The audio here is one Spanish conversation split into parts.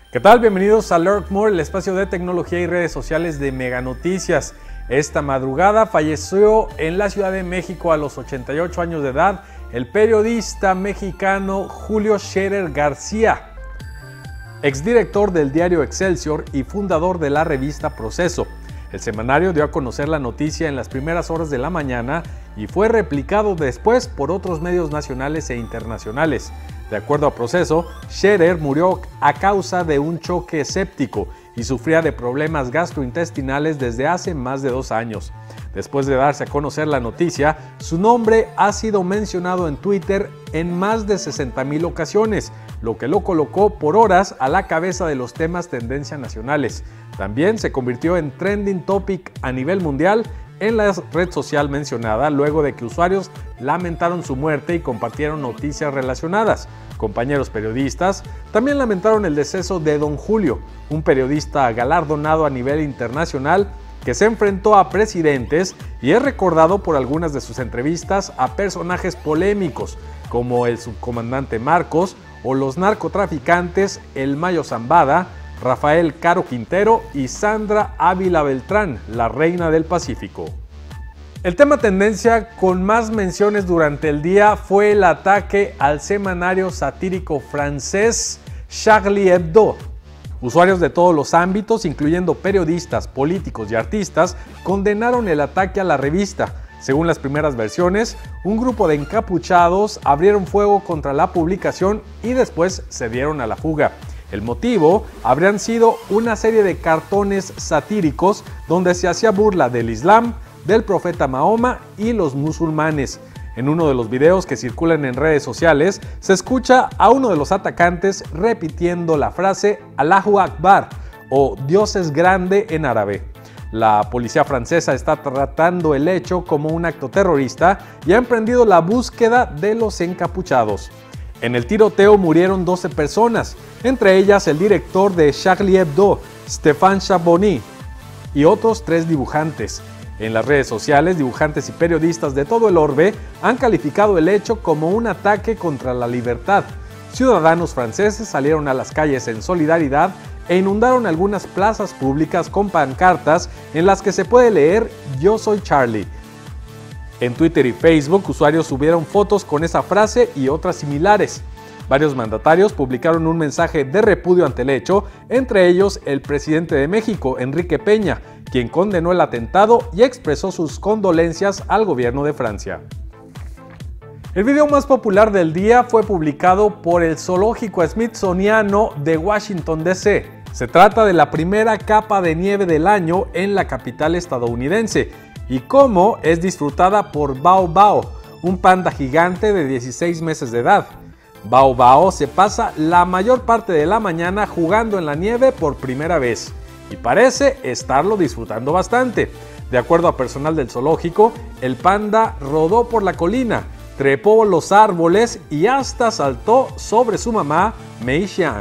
¿Qué tal? Bienvenidos a Lurk More, el espacio de tecnología y redes sociales de Mega Noticias. Esta madrugada falleció en la Ciudad de México a los 88 años de edad el periodista mexicano Julio Scherer García, exdirector del diario Excelsior y fundador de la revista Proceso. El semanario dio a conocer la noticia en las primeras horas de la mañana y fue replicado después por otros medios nacionales e internacionales. De acuerdo a Proceso, Scherer murió a causa de un choque séptico y sufría de problemas gastrointestinales desde hace más de 2 años. Después de darse a conocer la noticia, su nombre ha sido mencionado en Twitter en más de 60,000 ocasiones, lo que lo colocó por horas a la cabeza de los temas tendencia nacionales. También se convirtió en trending topic a nivel mundial en la red social mencionada, luego de que usuarios lamentaron su muerte y compartieron noticias relacionadas. Compañeros periodistas también lamentaron el deceso de Don Julio, un periodista galardonado a nivel internacional que se enfrentó a presidentes y es recordado por algunas de sus entrevistas a personajes polémicos como el subcomandante Marcos o los narcotraficantes El Mayo Zambada, Rafael Caro Quintero y Sandra Ávila Beltrán, la reina del Pacífico. El tema tendencia con más menciones durante el día fue el ataque al semanario satírico francés Charlie Hebdo. Usuarios de todos los ámbitos, incluyendo periodistas, políticos y artistas, condenaron el ataque a la revista. Según las primeras versiones, un grupo de encapuchados abrieron fuego contra la publicación y después se dieron a la fuga. El motivo habrían sido una serie de cartones satíricos donde se hacía burla del Islam, del profeta Mahoma y los musulmanes. En uno de los videos que circulan en redes sociales, se escucha a uno de los atacantes repitiendo la frase Allahu Akbar o Dios es grande en árabe. La policía francesa está tratando el hecho como un acto terrorista y ha emprendido la búsqueda de los encapuchados. En el tiroteo murieron 12 personas, entre ellas el director de Charlie Hebdo, Stéphane Charbonnier, y otros 3 dibujantes. En las redes sociales, dibujantes y periodistas de todo el orbe han calificado el hecho como un ataque contra la libertad. Ciudadanos franceses salieron a las calles en solidaridad e inundaron algunas plazas públicas con pancartas en las que se puede leer "Yo soy Charlie". En Twitter y Facebook, usuarios subieron fotos con esa frase y otras similares. Varios mandatarios publicaron un mensaje de repudio ante el hecho, entre ellos el presidente de México, Enrique Peña, quien condenó el atentado y expresó sus condolencias al gobierno de Francia. El video más popular del día fue publicado por el Zoológico Smithsoniano de Washington, D.C. Se trata de la primera capa de nieve del año en la capital estadounidense y cómo es disfrutada por Bao Bao, un panda gigante de 16 meses de edad. Bao Bao se pasa la mayor parte de la mañana jugando en la nieve por primera vez y parece estarlo disfrutando bastante. De acuerdo a personal del zoológico, el panda rodó por la colina, trepó los árboles y hasta saltó sobre su mamá, Mei Xiang.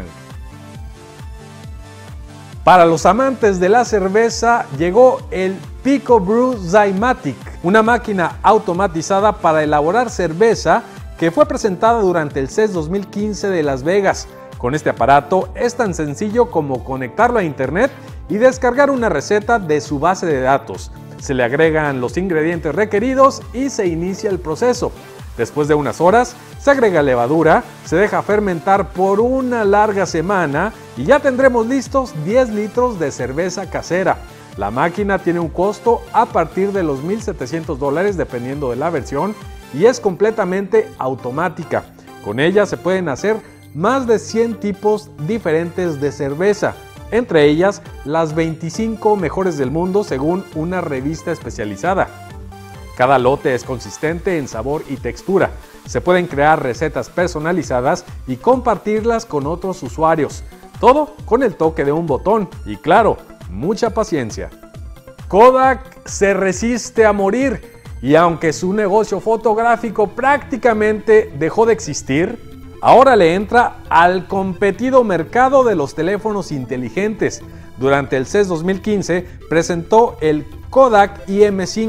Para los amantes de la cerveza llegó el Pico Brew Zymatic, una máquina automatizada para elaborar cerveza que fue presentada durante el CES 2015 de Las Vegas. Con este aparato es tan sencillo como conectarlo a internet y descargar una receta de su base de datos. Se le agregan los ingredientes requeridos y se inicia el proceso. Después de unas horas, se agrega levadura, se deja fermentar por una larga semana y ya tendremos listos 10 litros de cerveza casera. La máquina tiene un costo a partir de los $1,700 dependiendo de la versión y es completamente automática. Con ella se pueden hacer más de 100 tipos diferentes de cerveza, entre ellas las 25 mejores del mundo según una revista especializada. Cada lote es consistente en sabor y textura. Se pueden crear recetas personalizadas y compartirlas con otros usuarios. Todo con el toque de un botón y, claro, mucha paciencia. Kodak se resiste a morir y aunque su negocio fotográfico prácticamente dejó de existir, ahora le entra al competido mercado de los teléfonos inteligentes. Durante el CES 2015 presentó el Kodak IM5,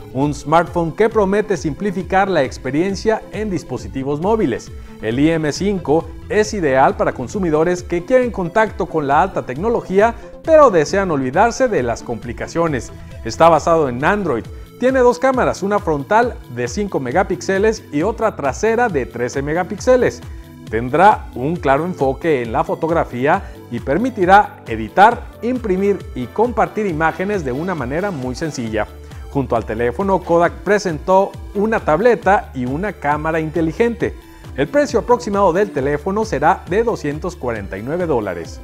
un smartphone que promete simplificar la experiencia en dispositivos móviles. El IM5 es ideal para consumidores que quieren contacto con la alta tecnología, pero desean olvidarse de las complicaciones. Está basado en Android. Tiene dos cámaras, una frontal de 5 megapíxeles y otra trasera de 13 megapíxeles. Tendrá un claro enfoque en la fotografía y permitirá editar, imprimir y compartir imágenes de una manera muy sencilla. Junto al teléfono, Kodak presentó una tableta y una cámara inteligente. El precio aproximado del teléfono será de $249.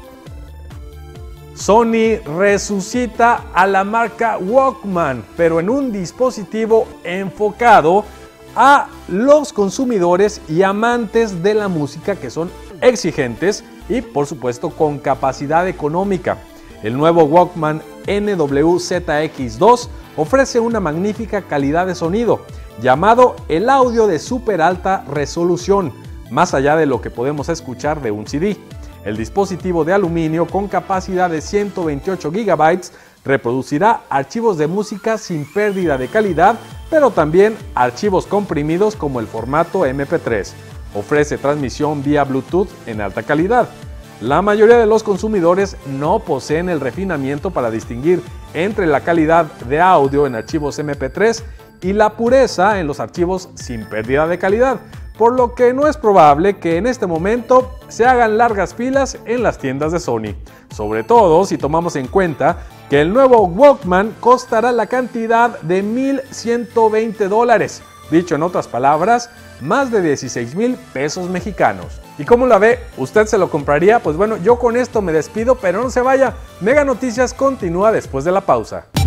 Sony resucita a la marca Walkman, pero en un dispositivo enfocado a los consumidores y amantes de la música que son exigentes y por supuesto con capacidad económica. El nuevo Walkman NWZX2 ofrece una magnífica calidad de sonido, llamado el audio de súper alta resolución, más allá de lo que podemos escuchar de un CD. El dispositivo de aluminio con capacidad de 128 GB reproducirá archivos de música sin pérdida de calidad, pero también archivos comprimidos como el formato MP3. Ofrece transmisión vía Bluetooth en alta calidad. La mayoría de los consumidores no poseen el refinamiento para distinguir entre la calidad de audio en archivos MP3 y la pureza en los archivos sin pérdida de calidad, por lo que no es probable que en este momento se hagan largas filas en las tiendas de Sony, sobre todo si tomamos en cuenta que el nuevo Walkman costará la cantidad de $1,120, dicho en otras palabras, más de 16,000 pesos mexicanos. ¿Y cómo la ve? ¿Usted se lo compraría? Pues bueno, yo con esto me despido, pero no se vaya, Mega Noticias continúa después de la pausa.